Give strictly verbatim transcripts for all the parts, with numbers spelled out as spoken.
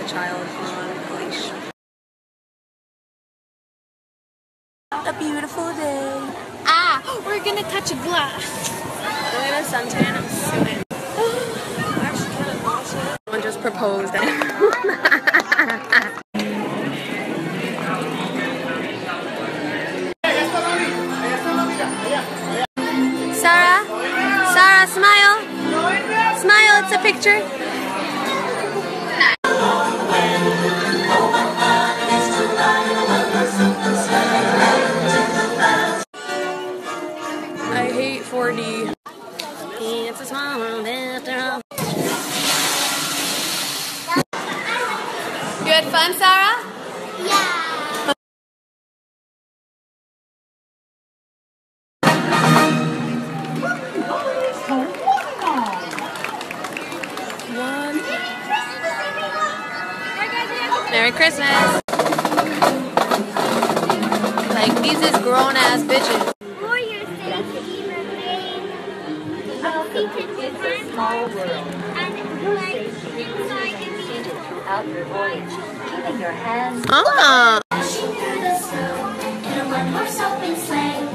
the child on a leash. A beautiful day. Ah, we're gonna touch a glass. Look at the suntan, I'm swimming. Actually, kind of awesome. Someone just proposed. Sarah? Sarah, smile. Smile, it's a picture. I hate four D. It's a small world after all. You had fun, Sarah? Yeah. One. Merry Christmas. Like, these is grown ass bitches. Warriors say to even rain a feet in small world. And like inside the beach. Out your voice, keeping your hands. Ah. Dashing through the snow in a one-horse open sleigh.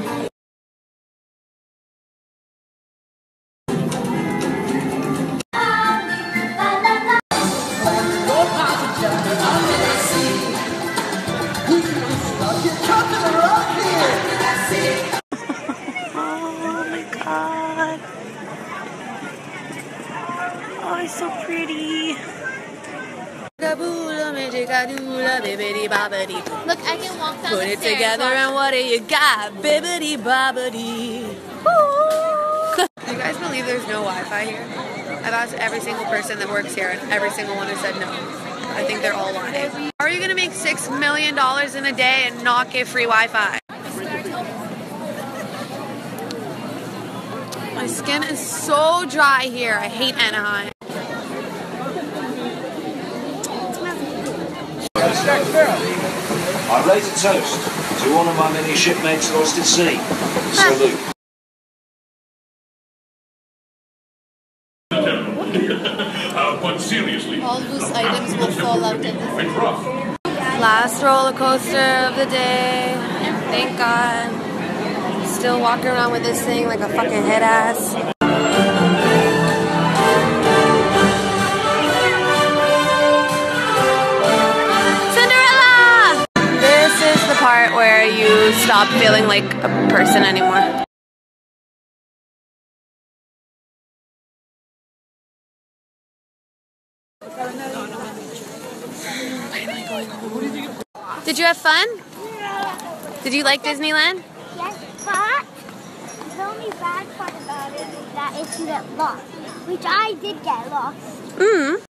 Oh my god. Oh, it's so pretty. Look, I can walk down Put the it stairs. together and what do you got? Bibbidi bobbidi. Do you guys believe there's no Wi-Fi here? I've asked every single person that works here and every single one has said no. I think they're all lying. How are you going to make six million dollars in a day and not get free Wi-Fi? My skin is so dry here. I hate Anaheim. I raise a toast to one of my many shipmates lost at sea. Salute. uh, but seriously, All loose items will fall out of this. Last roller coaster of the day. Thank God. Still walking around with this thing like a fucking head ass. Cinderella! This is the part where you stop feeling like a person anymore. Did you have fun? Yeah. Did you like Disneyland? Yes, but the only bad part about it is that if you get lost, which I did get lost. Mm.